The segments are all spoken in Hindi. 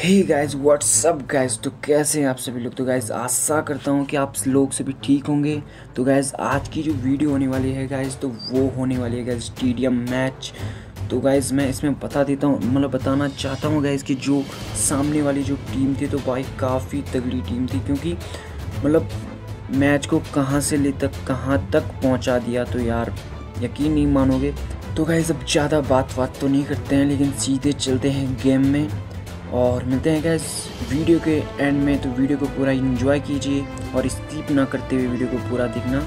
Hey guys what's up guys. तो कैसे हैं आप सभी लोग। तो गाइस आशा करता हूँ कि आप लोग सभी ठीक होंगे। तो गाइस आज की जो वीडियो होने वाली है गाइस, तो वो होने वाली है गाइस टीडीएम मैच। तो गाइस मैं इसमें बता देता हूँ, मतलब बताना चाहता हूँ गाइस कि जो सामने वाली जो टीम थी तो भाई काफ़ी तगड़ी टीम थी, क्योंकि मतलब मैच को कहाँ से ले तक कहाँ तक पहुँचा दिया। तो यार यकीन नहीं मानोगे। तो गाइस अब ज़्यादा बात तो नहीं करते हैं, लेकिन सीधे चलते हैं गेम में और मिलते हैं गाइस वीडियो के एंड में। तो वीडियो को पूरा एंजॉय कीजिए और स्किप ना करते हुए वीडियो को पूरा देखना।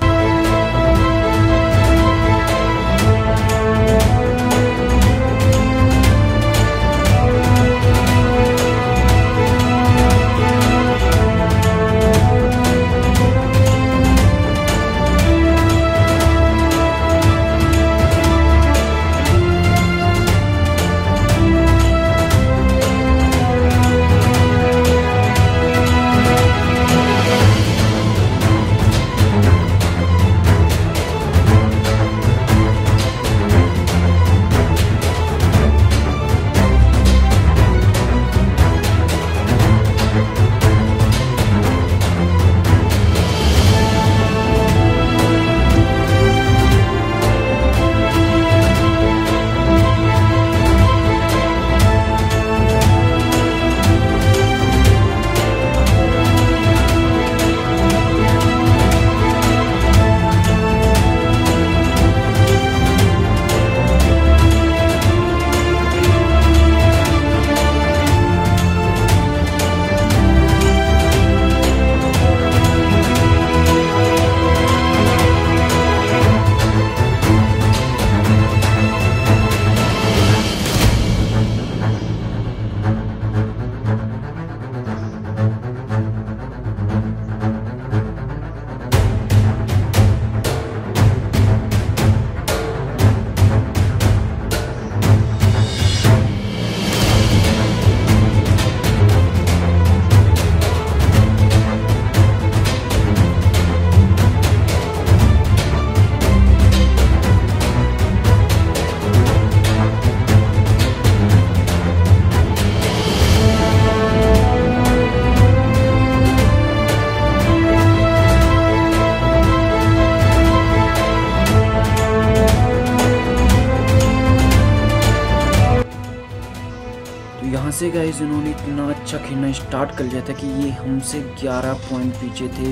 यहाँ से गाइस इन्होंने इतना अच्छा खेलना स्टार्ट कर लिया था कि ये हमसे 11 पॉइंट पीछे थे,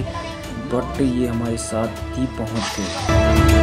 बट ये हमारे साथ ही पहुँच गए।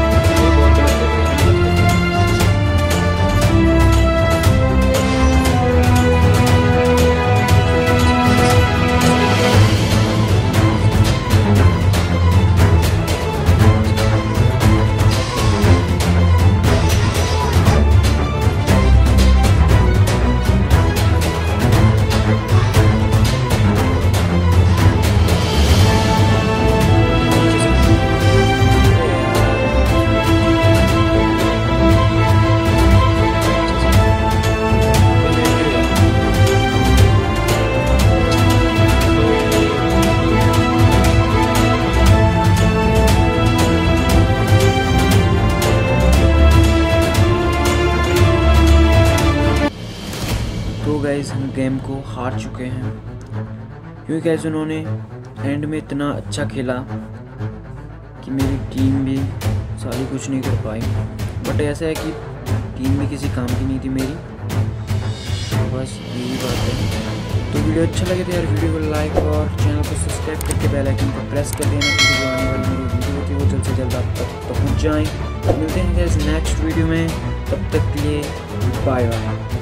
तो गाइस हम गेम को हार चुके हैं, क्योंकि गाइस उन्होंने एंड में इतना अच्छा खेला कि मेरी टीम भी सारी कुछ नहीं कर पाई। बट ऐसा है कि टीम भी किसी काम की नहीं थी मेरी, तो बस यही बात है। तो वीडियो अच्छा लगे तो यार वीडियो को लाइक और चैनल को सब्सक्राइब करके बेल आइकन को प्रेस कर देना, क्योंकि जो आने वाली मेरी वीडियो होती है वो जल्द से जल्द आप तक पहुँच जाएँ। मिलते हैं गाइस नेक्स्ट वीडियो में, तब तक के लिए बाय बाय।